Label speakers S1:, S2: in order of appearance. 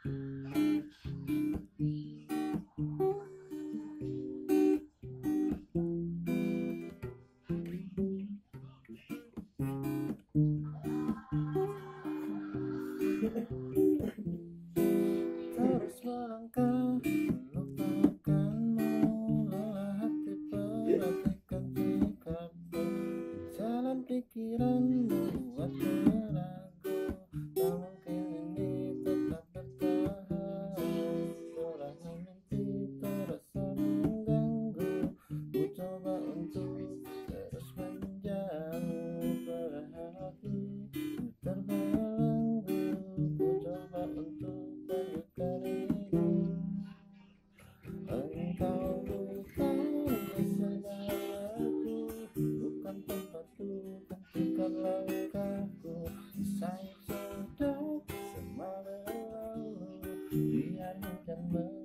S1: Terus melangkah melupakanmu, lelah hati perhatikan sikapmu, jalan pikiranmu buatku ragu, tak mungkin ini tetap bertahan. Serangan mimpi terasa mengganggu, ku coba untuk terus menjauh, perlahan hati ku terbelenggu, ku coba untuk lanjutkan hidup. Engkau bukan segalaku, bukan tempatku, hentikan langkahku. Sayap sudah semua berlalu, biar hujan